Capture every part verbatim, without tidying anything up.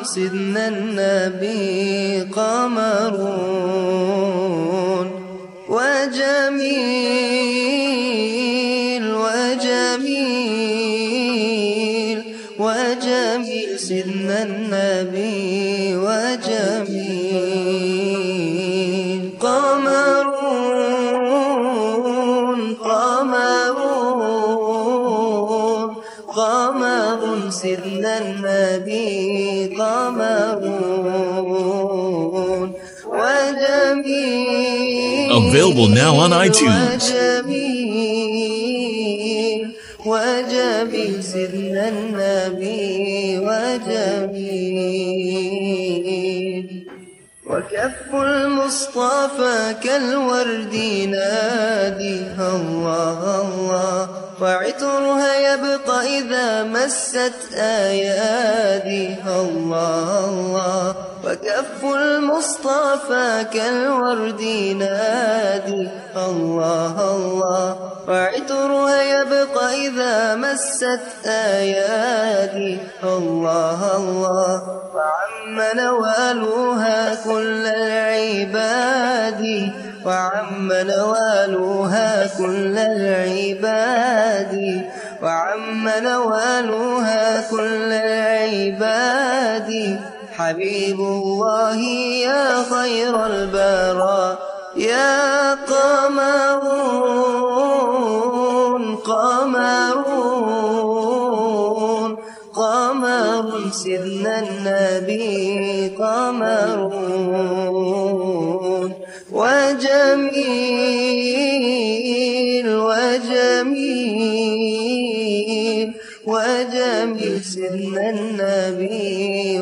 سيدنا النبي قمرون وجميل وجميل وجميل سيدنا النبي وجميل قمرون قمرون قمر سيدنا النبي قمرون وجميل Available now on iTunes. وجميل وجميل سيدنا النبي وجميل وكف المصطفى كالورد يناديها الله الله وعطرها يبقى إذا مست أياديها الله الله وكف المصطفى كالورد ينادي الله الله وعطرها يبقى إذا مست أيادي الله الله وعم نوالها كل العباد وعم نوالها كل العباد وعم نوالها كل العباد حبيب الله يا خير البراء يا قمرون قمرون قمر سيدنا النبي قمرون وجميل وجميل وجميل سيدنا النبي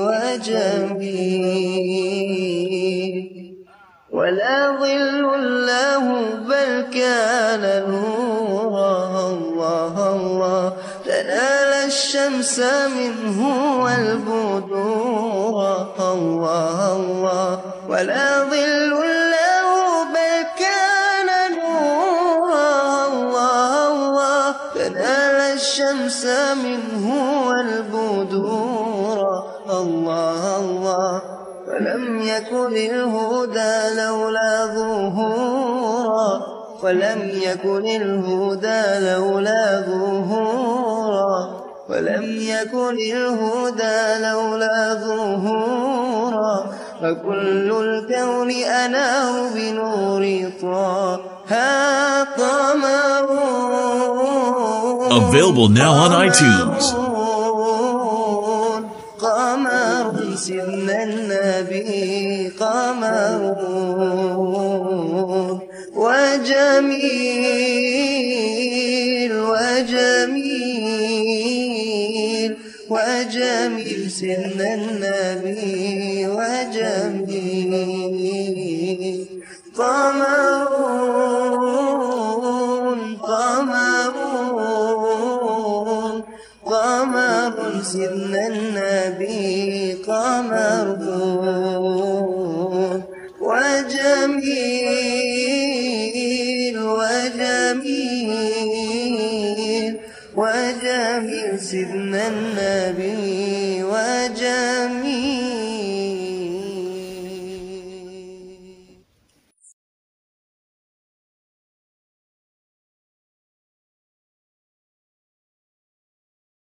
وجميل ولا ظل له بل كان نورا الله الله تنال الشمس منه والبدور الله الله ولا ظل له بل كان نورا الله الله تنال الشمس منه والبدور الله الله ولم يكن الهدى لولا ظهورا ولم يكن الهدى لولا ظهورا ولم يكن الهدى لولا ظهورا فكل الكون أناه بنور طه قمر. Available now on iTunes. قمر سيدنا النبي قمرون وجميل وجميل وجميل سيدنا النبي وجميل قمرون قمرون قمر سيدنا النبي قمرون وجميل وجميل وجميل سيدنا النبي وجميل.